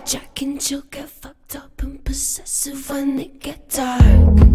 Jack and Jill get fucked up and possessive when it get dark.